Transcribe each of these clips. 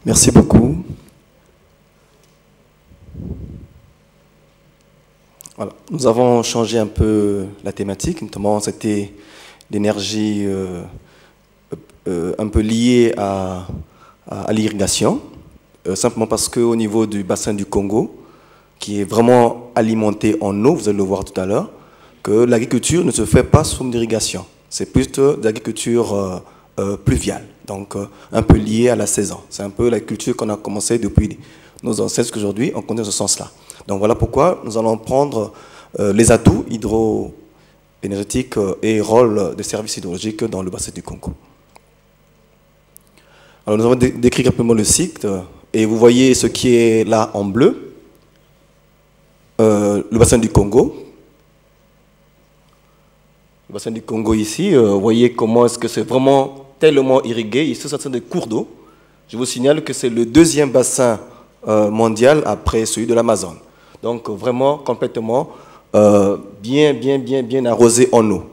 Merci beaucoup. Voilà. Nous avons changé un peu la thématique, notamment c'était l'énergie un peu liée à l'irrigation, simplement parce qu'au niveau du bassin du Congo, qui est vraiment alimenté en eau, vous allez le voir tout à l'heure, que l'agriculture ne se fait pas sous irrigation. C'est plutôt de l'agriculture pluviale, donc un peu liée à la saison. C'est un peu l'agriculture qu'on a commencé depuis nos ancêtres qu'aujourd'hui, on connaît ce sens-là. Donc voilà pourquoi nous allons prendre les atouts hydro-énergétiques et rôle des services hydrologiques dans le bassin du Congo. Alors nous avons décrit rapidement le site et vous voyez ce qui est là en bleu, le bassin du Congo. Le bassin du Congo ici, vous voyez comment est-ce que c'est vraiment tellement irrigué. Ici, ce sont des cours d'eau. Je vous signale que c'est le deuxième bassin mondial après celui de l'Amazone. Donc vraiment complètement bien arrosé en eau.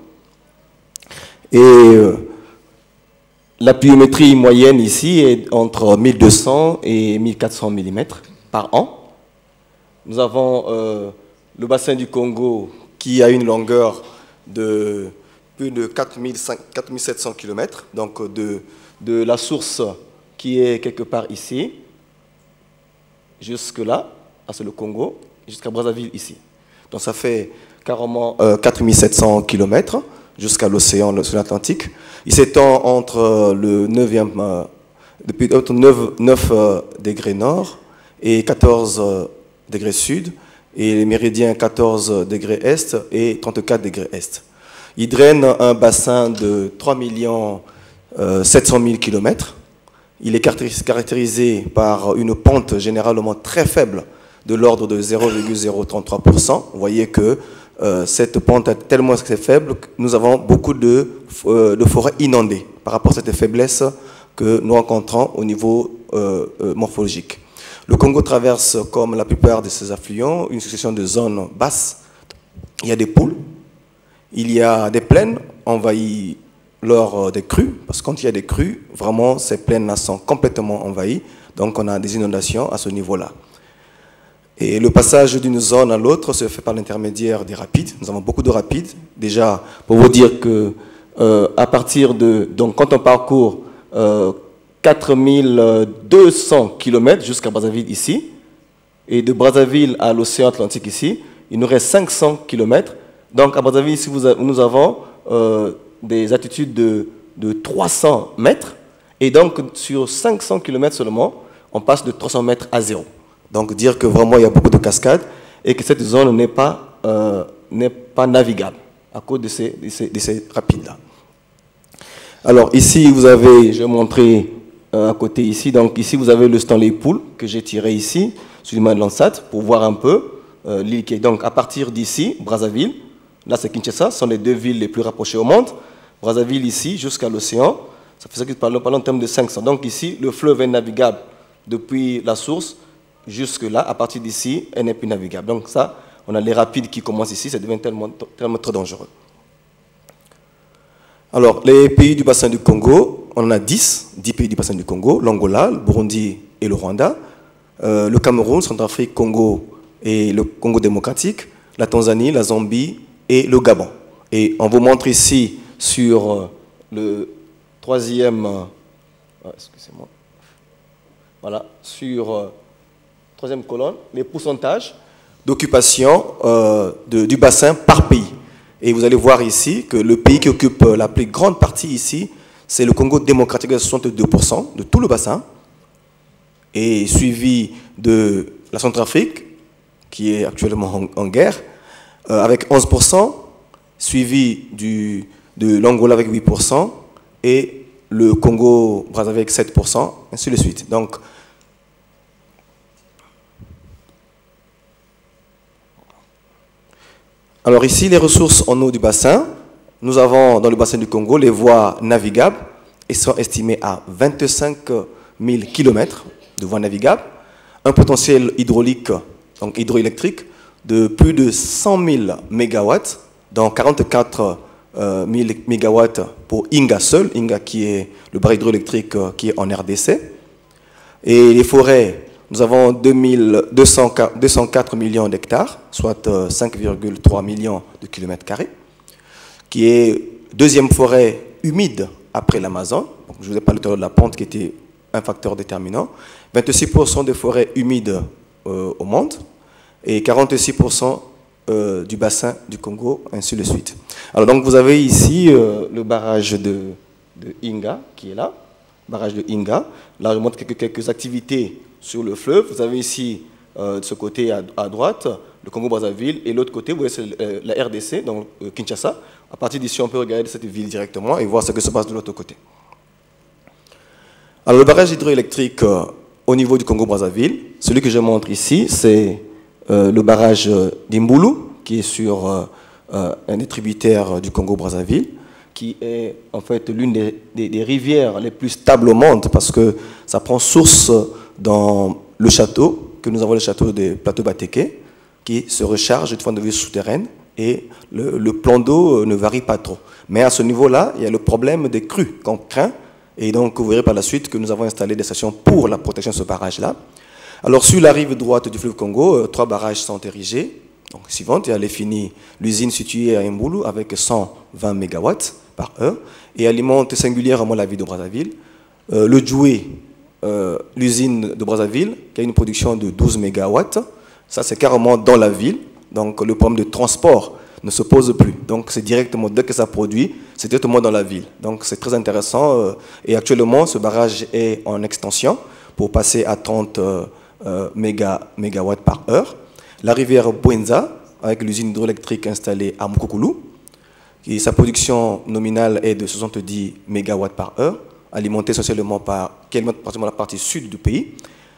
Et la pluviométrie moyenne ici est entre 1200 et 1400 mm par an. Nous avons le bassin du Congo qui a une longueur de plus de 4700 km, donc de la source qui est quelque part ici, jusque là, c'est le Congo, jusqu'à Brazzaville ici. Donc ça fait carrément 4700 km jusqu'à l'océan Atlantique. Il s'étend entre le 9 degrés nord et 14 degrés sud, et les méridiens 14 degrés est et 34 degrés est. Il draine un bassin de 3 700 000 km. Il est caractérisé par une pente généralement très faible de l'ordre de 0,033%. Vous voyez que cette pente est tellement faible que nous avons beaucoup de forêts inondées par rapport à cette faiblesse que nous rencontrons au niveau morphologique. Le Congo traverse, comme la plupart de ses affluents, une succession de zones basses. Il y a des poules, il y a des plaines envahies lors des crues, parce que quand il y a des crues, vraiment ces plaines-là sont complètement envahies, donc on a des inondations à ce niveau-là. Et le passage d'une zone à l'autre se fait par l'intermédiaire des rapides. Nous avons beaucoup de rapides. Déjà, pour vous dire que à partir de... Donc quand on parcourt 4200 km jusqu'à Brazzaville ici, et de Brazzaville à l'océan Atlantique ici, il nous reste 500 km. Donc à Brazzaville ici, nous avons des altitudes de 300 mètres, et donc sur 500 km seulement, on passe de 300 mètres à zéro. Donc dire que vraiment il y a beaucoup de cascades et que cette zone n'est pas navigable à cause de ces rapides-là. Alors ici, vous avez, je vais montrer à côté ici, donc ici vous avez le Stanley Pool que j'ai tiré ici sur l'image de Landsat pour voir un peu l'île qui est. Donc à partir d'ici, Brazzaville, là c'est Kinshasa, ce sont les deux villes les plus rapprochées au monde. Brazzaville ici jusqu'à l'océan, ça fait ça que je parle en termes de 500. Donc ici, le fleuve est navigable depuis la source jusque-là. À partir d'ici, elle n'est plus navigable. Donc ça, on a les rapides qui commencent ici, ça devient tellement trop dangereux. Alors, les pays du bassin du Congo, on en a 10 pays du bassin du Congo, l'Angola, le Burundi et le Rwanda, le Cameroun, Centrafrique, Congo et le Congo démocratique, la Tanzanie, la Zambie et le Gabon. Et on vous montre ici sur le troisième, excusez-moi, voilà, sur troisième colonne, les pourcentages d'occupation du bassin par pays. Et vous allez voir ici que le pays qui occupe la plus grande partie ici, c'est le Congo démocratique à 62% de tout le bassin, et suivi de la Centrafrique, qui est actuellement en guerre, avec 11%, suivi de l'Angola avec 8%, et le Congo-Brazzaville avec 7%, ainsi de suite. Donc, alors ici, les ressources en eau du bassin, nous avons dans le bassin du Congo les voies navigables, et sont estimées à 25 000 km de voies navigables, un potentiel hydraulique, donc hydroélectrique, de plus de 100 000 MW, dont 44 000 MW pour Inga seul, Inga qui est le bras hydroélectrique qui est en RDC, Et les forêts, nous avons 204 millions d'hectares, soit 5,3 millions de kilomètres carrés, qui est deuxième forêt humide après l'Amazon. Je vous ai parlé tout à l'heure de la pente qui était un facteur déterminant. 26% des forêts humides au monde et 46% du bassin du Congo, ainsi de suite. Alors donc vous avez ici le barrage de Inga qui est là, barrage de Inga. Là je montre quelques activités sur le fleuve. Vous avez ici de ce côté à droite le Congo-Brazzaville et l'autre côté vous voyez c'est la RDC, donc Kinshasa. À partir d'ici on peut regarder cette ville directement et voir ce qui se passe de l'autre côté. Alors le barrage hydroélectrique au niveau du Congo-Brazzaville, celui que je montre ici, c'est le barrage d'Imbulu, qui est sur un des tributaires du Congo-Brazzaville, qui est en fait l'une des rivières les plus stables au monde, parce que ça prend source dans le château, que nous avons le château des plateaux Bateke, qui se recharge de point de vue souterraine, et le plan d'eau ne varie pas trop. Mais à ce niveau-là, il y a le problème des crues qu'on craint, et donc vous verrez par la suite que nous avons installé des stations pour la protection de ce barrage-là. Alors sur la rive droite du fleuve Congo, 3 barrages sont érigés. Donc suivante, il y a l'EFINI, l'usine située à Imbulu avec 120 MW par heure et alimente singulièrement la ville de Brazzaville. Le Djoué, l'usine de Brazzaville, qui a une production de 12 MW. Ça c'est carrément dans la ville, donc le problème de transport ne se pose plus. Donc c'est directement, dès que ça produit, c'est directement dans la ville. Donc c'est très intéressant. Et actuellement, ce barrage est en extension pour passer à 30 mégawatts par heure. La rivière Bwenza, avec l'usine hydroélectrique installée à Mukukulu, et sa production nominale est de 70 mégawatts par heure, alimentée essentiellement par la partie sud du pays.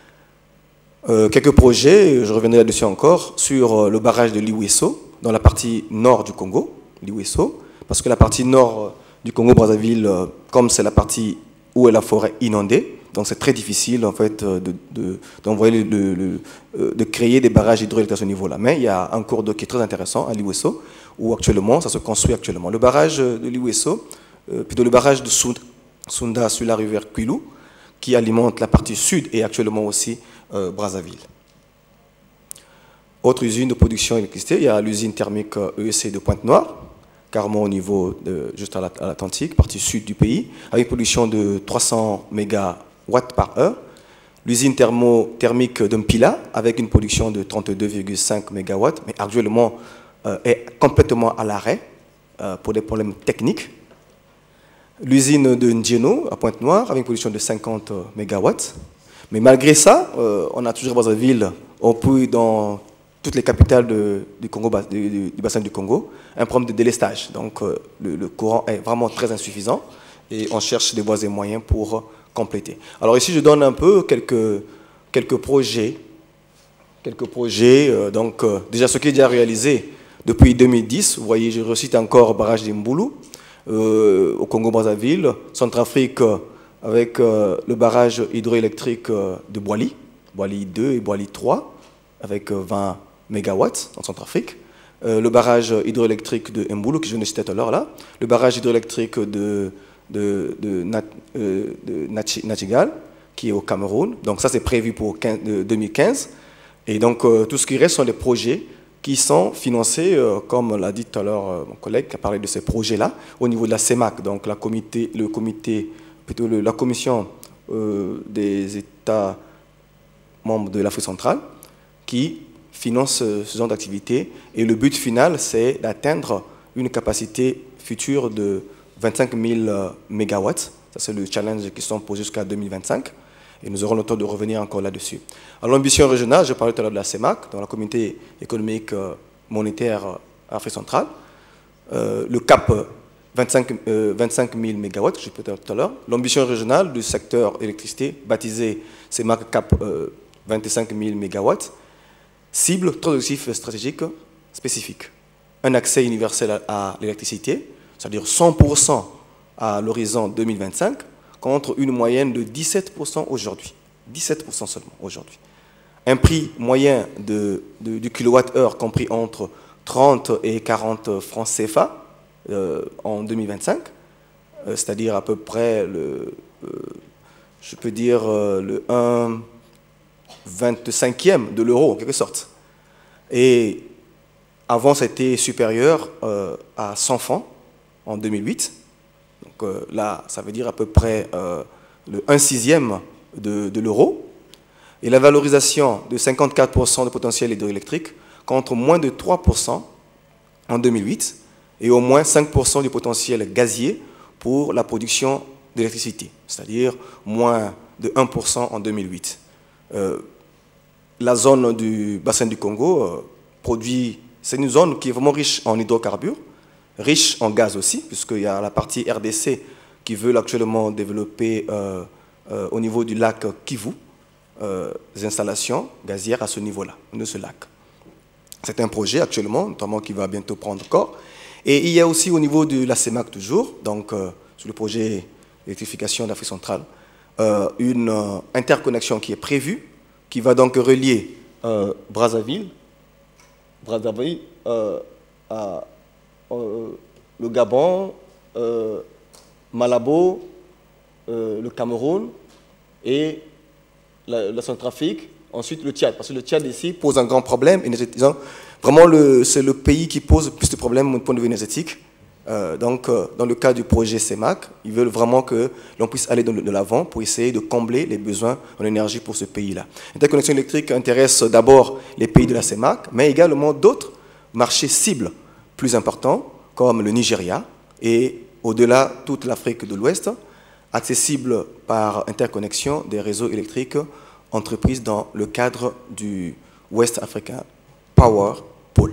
Quelques projets, je reviendrai là-dessus encore, sur le barrage de Liwesso, dans la partie nord du Congo, Liwesso, parce que la partie nord du Congo-Brazzaville, comme c'est la partie où est la forêt inondée, donc c'est très difficile en fait de créer des barrages hydrauliques à ce niveau-là. Mais il y a un cours d'eau qui est très intéressant à Liwesso, où actuellement, ça se construit actuellement. Le barrage de Liwesso, plutôt le barrage de Sunda sur la rivière Kwilu, qui alimente la partie sud et actuellement aussi Brazzaville. Autre usine de production d'électricité, il y a l'usine thermique EEC de Pointe-Noire, carrément au niveau juste à l'Atlantique, partie sud du pays, avec une production de 300 mégawatts par heure. L'usine thermique de Mpila, avec une production de 32,5 mégawatts, mais actuellement est complètement à l'arrêt pour des problèmes techniques. L'usine de Ndjeno, à Pointe-Noire, avec une production de 50 mégawatts. Mais malgré ça, on a toujours Brazzaville, on peut dans toutes les capitales du bassin du Congo, un problème de délestage. Donc le courant est vraiment très insuffisant et on cherche des voies et moyens pour compléter. Alors ici, je donne un peu quelques projets. Donc déjà, ce qui est déjà réalisé depuis 2010, vous voyez, je recite encore barrage d'Imbulu, au Congo-Brazzaville, Centrafrique avec le barrage hydroélectrique de Boili 2 et Boili 3, avec 20 mégawatts en Centrafrique. Le barrage hydroélectrique de Mbulu, que je viens de citer tout à l'heure là. Le barrage hydroélectrique de Nachigal, qui est au Cameroun. Donc ça, c'est prévu pour 2015. Et donc, tout ce qui reste sont des projets qui sont financés, comme l'a dit tout à l'heure mon collègue qui a parlé de ces projets-là, au niveau de la CEMAC, donc la commission des États membres de l'Afrique centrale, qui finance ce genre d'activité. Et le but final, c'est d'atteindre une capacité future de 25 000 mégawatts. Ça, c'est le challenge qui sont posés jusqu'à 2025. Et nous aurons le temps de revenir encore là-dessus. Alors, l'ambition régionale, je parlais tout à l'heure de la CEMAC, dans la communauté économique monétaire Afrique centrale. Le cap 25 000 mégawatts, que j'ai peut-être tout à l'heure. L'ambition régionale du secteur électricité, baptisée CEMAC cap 25 000 mégawatts. Cible, 3 objectifs stratégiques spécifiques. Un accès universel à l'électricité, c'est-à-dire 100% à l'horizon 2025, contre une moyenne de 17% aujourd'hui. 17% seulement aujourd'hui. Un prix moyen du kilowattheure compris entre 30 et 40 francs CFA en 2025, c'est-à-dire à peu près je peux dire, le 1,25e de l'euro, en quelque sorte. Et avant, c'était supérieur à 100 francs en 2008. Donc là, ça veut dire à peu près le 1/6e de l'euro. Et la valorisation de 54% de potentiel hydroélectrique contre moins de 3% en 2008 et au moins 5% du potentiel gazier pour la production d'électricité, c'est-à-dire moins de 1% en 2008. La zone du bassin du Congo produit, c'est une zone qui est vraiment riche en hydrocarbures, riche en gaz aussi, puisqu'il y a la partie RDC qui veut actuellement développer au niveau du lac Kivu, des installations gazières à ce niveau-là, de ce lac. C'est un projet actuellement, notamment qui va bientôt prendre corps. Et il y a aussi au niveau de la CEMAC toujours, donc sur le projet d'électrification d'Afrique centrale, une interconnexion qui est prévue, qui va donc relier Brazzaville à le Gabon, Malabo, le Cameroun et la Centrafrique, ensuite le Tchad. Parce que le Tchad ici pose un grand problème. Vraiment, c'est le pays qui pose plus de problèmes du point de vue énergétique. Donc, dans le cas du projet CEMAC, ils veulent vraiment que l'on puisse aller de l'avant pour essayer de combler les besoins en énergie pour ce pays-là. L'interconnexion électrique intéresse d'abord les pays de la CEMAC, mais également d'autres marchés cibles plus importants, comme le Nigeria et au-delà toute l'Afrique de l'Ouest, accessibles par interconnexion des réseaux électriques entreprises dans le cadre du West African Power Pool.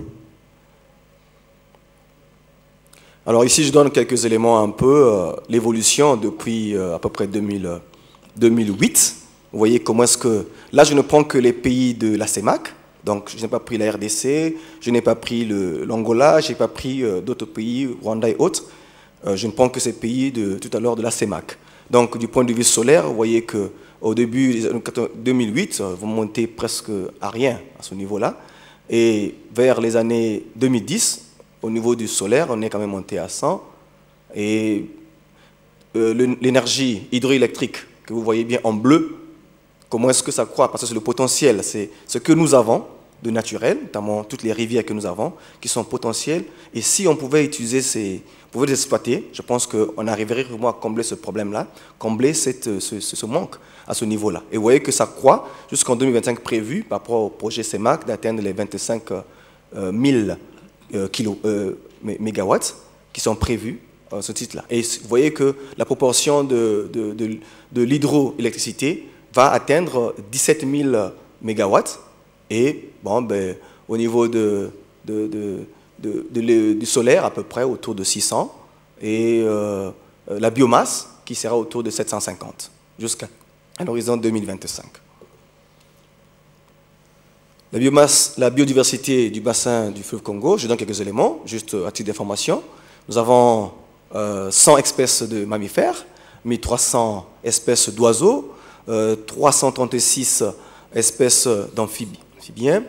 Alors ici, je donne quelques éléments un peu, l'évolution depuis à peu près 2008. Vous voyez comment est-ce que... Là, je ne prends que les pays de la CEMAC. Donc, je n'ai pas pris la RDC, je n'ai pas pris l'Angola, je n'ai pas pris d'autres pays, Rwanda et autres. Je ne prends que ces pays tout à l'heure de la CEMAC. Donc, du point de vue solaire, vous voyez qu'au début des années 2008, vous montez presque à rien à ce niveau-là. Et vers les années 2010, au niveau du solaire, on est quand même monté à 100. Et l'énergie hydroélectrique, que vous voyez bien en bleu, comment est-ce que ça croît? Parce que c'est le potentiel, c'est ce que nous avons de naturel, notamment toutes les rivières que nous avons, qui sont potentielles. Et si on pouvait utiliser on pouvait les exploiter, je pense qu'on arriverait vraiment à combler ce problème-là, combler ce manque à ce niveau-là. Et vous voyez que ça croît jusqu'en 2025 prévu, par rapport au projet CEMAC, d'atteindre les 25 000 mégawatts qui sont prévus à ce titre-là. Et vous voyez que la proportion de l'hydroélectricité va atteindre 17 000 mégawatts. Et bon, ben, au niveau du solaire, à peu près autour de 600. Et la biomasse qui sera autour de 750 jusqu'à l'horizon 2025. La biomasse, la biodiversité du bassin du fleuve Congo, je donne quelques éléments, juste à titre d'information. Nous avons 100 espèces de mammifères, 1300 espèces d'oiseaux, 336 espèces d'amphibiens,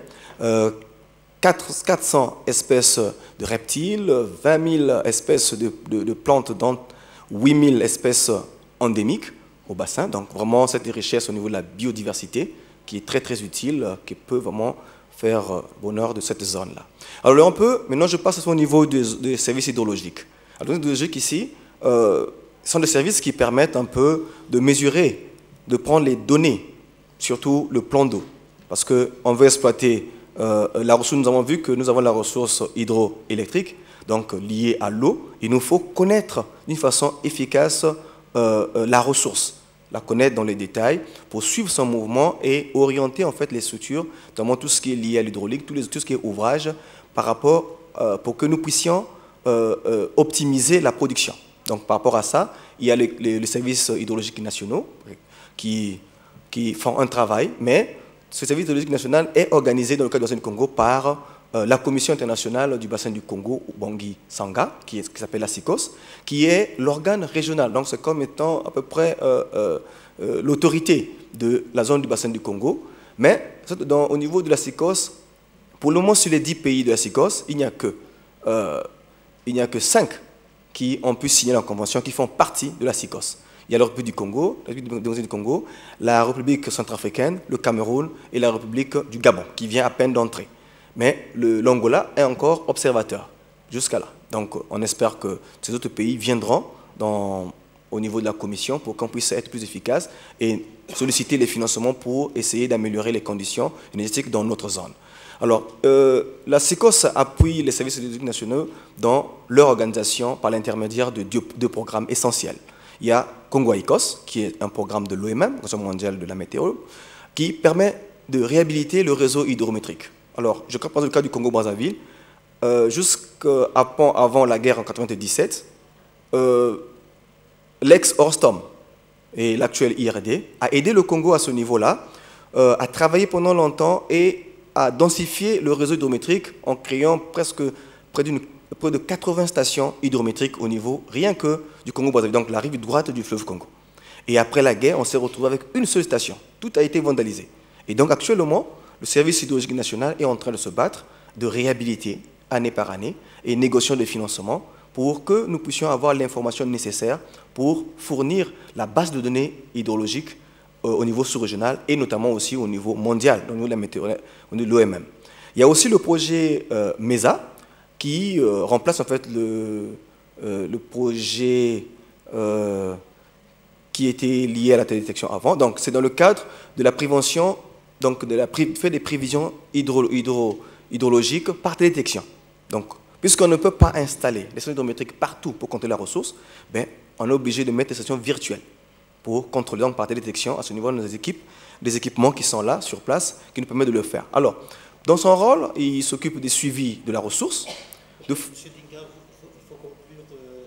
400 espèces de reptiles, 20 000 espèces de plantes, dont 8 000 espèces endémiques au bassin. Donc vraiment cette richesse au niveau de la biodiversité qui est très très utile, qui peut vraiment faire bonheur de cette zone-là. Alors maintenant je passe au niveau des services hydrologiques. Alors, les hydrologiques ici sont des services qui permettent un peu de mesurer, de prendre les données, surtout le plan d'eau. Parce qu'on veut exploiter la ressource, nous avons vu que nous avons la ressource hydroélectrique, donc liée à l'eau. Il nous faut connaître d'une façon efficace la ressource, la connaître dans les détails pour suivre son mouvement et orienter en fait les structures, notamment tout ce qui est lié à l'hydraulique, tout ce qui est ouvrage, par rapport, pour que nous puissions optimiser la production. Donc par rapport à ça, il y a les services hydrologiques nationaux qui font un travail, mais ce service hydrologique national est organisé dans le cadre du bassin du Congo par la Commission internationale du bassin du Congo, Ubangi Sanga, qui s'appelle la SICOS, qui est l'organe régional. Donc c'est comme étant à peu près l'autorité de la zone du bassin du Congo. Mais au niveau de la SICOS, pour le moment sur les 10 pays de la SICOS, il n'y a que 5 qui ont pu signer la convention, qui font partie de la SICOS. Il y a la République du Congo, la République démocratique du Congo, la République centrafricaine, le Cameroun et la République du Gabon, qui vient à peine d'entrer. Mais l'Angola est encore observateur jusqu'à là. Donc on espère que ces autres pays viendront au niveau de la Commission pour qu'on puisse être plus efficace et solliciter les financements pour essayer d'améliorer les conditions énergétiques dans notre zone. Alors, la SICOS appuie les services hydrologiques nationaux dans leur organisation par l'intermédiaire de deux programmes essentiels. Il y a Congo ICOS, qui est un programme de l'OMM, l'Organisation mondiale de la météo, qui permet de réhabiliter le réseau hydrométrique. Alors, je crois que dans le cas du Congo-Brazzaville, jusqu'avant la guerre en 1997, l'ex-Orstom et l'actuel IRD a aidé le Congo à ce niveau-là, à travailler pendant longtemps et à densifier le réseau hydrométrique en créant près de 80 stations hydrométriques au niveau rien que du Congo-Brazzaville, donc la rive droite du fleuve Congo. Et après la guerre, on s'est retrouvé avec une seule station. Tout a été vandalisé. Et donc actuellement, le service hydrologique national est en train de se battre, de réhabiliter année par année et négociant des financements pour que nous puissions avoir l'information nécessaire pour fournir la base de données hydrologique au niveau sous-régional et notamment aussi au niveau mondial, au niveau de la météo, au niveau de l'OMM. Il y a aussi le projet MESA qui remplace en fait le projet qui était lié à la télédétection avant. Donc c'est dans le cadre de la prévention, donc fait des prévisions hydrologiques par télédétection. Donc puisqu'on ne peut pas installer les stations hydrométriques partout pour compter la ressource, ben, on est obligé de mettre des stations virtuelles pour contrôler donc par télédétection à ce niveau des équipements qui sont là, sur place, qui nous permettent de le faire. Alors, dans son rôle, il s'occupe des suivis de la ressource. Monsieur Dinga, il faut conclure,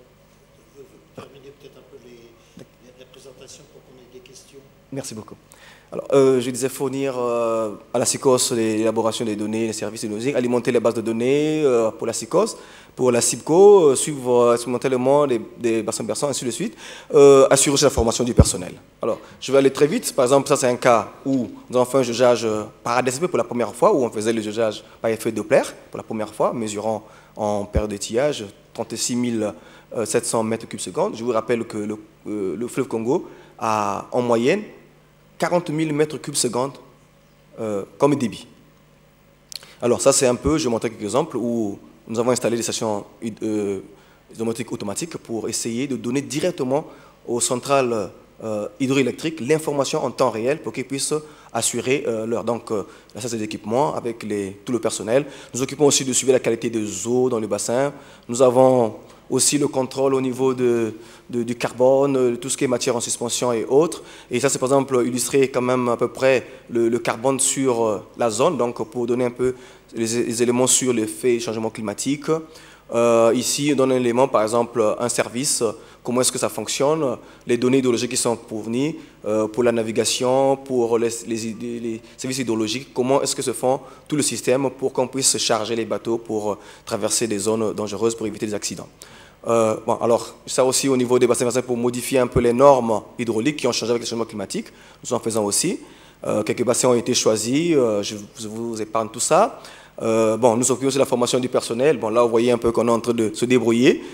terminer peut-être un peu la présentation pour qu'on ait des questions. Merci beaucoup. Alors, je disais fournir à la SICOS l'élaboration des données, les services hydrologiques, alimenter les bases de données pour la SICOS, pour la CIBCO, suivre expérimentalement des bassins versants, ainsi de suite, assurer aussi la formation du personnel. Alors, je vais aller très vite. Par exemple, ça c'est un cas où nous avons fait un jugeage par ADSB pour la première fois, où on faisait le jugeage par effet Doppler pour la première fois, mesurant en période d'étiage 36 700 mètres cubes secondes. Je vous rappelle que le fleuve Congo a en moyenne 40 000 mètres cubes secondes comme débit. Alors ça c'est un peu, je vais montrer quelques exemples où nous avons installé des stations hydrométriques automatiques pour essayer de donner directement aux centrales hydroélectriques l'information en temps réel pour qu'ils puissent assurer leur la station d'équipement avec tout le personnel. Nous nous occupons aussi de suivre la qualité des eaux dans le bassin. Nous avons aussi le contrôle au niveau du carbone, tout ce qui est matière en suspension et autres. Et ça, c'est par exemple illustrer quand même à peu près le carbone sur la zone, donc pour donner un peu les éléments sur l'effet changement climatique. Ici, on donne un élément, par exemple, un service, comment est-ce que ça fonctionne, les données hydrologiques qui sont fournies pour la navigation, pour les services hydrologiques, comment est-ce que se font tout le système pour qu'on puisse charger les bateaux pour traverser des zones dangereuses pour éviter des accidents. Bon, alors, ça aussi au niveau des bassins versants pour modifier un peu les normes hydrauliques qui ont changé avec le changement climatique, nous en faisons aussi. Quelques bassins ont été choisis, je vous épargne tout ça. Bon, nous occupons aussi de la formation du personnel. Bon, là, vous voyez un peu qu'on est en train de se débrouiller.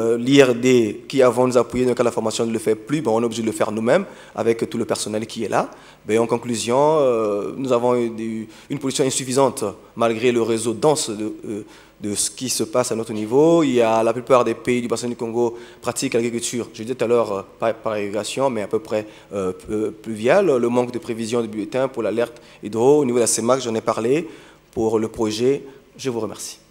L'IRD, qui avant nous appuyait dans le cas de la formation, ne le fait plus. Bon, on est obligé de le faire nous-mêmes avec tout le personnel qui est là. Mais en conclusion, nous avons une position insuffisante malgré le réseau dense de ce qui se passe à notre niveau. Il y a la plupart des pays du bassin du Congo pratiquent l'agriculture, je disais tout à l'heure, par irrigation, mais à peu près pluviale. Le manque de prévision de bulletins pour l'alerte hydro. Au niveau de la CEMAC, j'en ai parlé. Pour le projet, je vous remercie.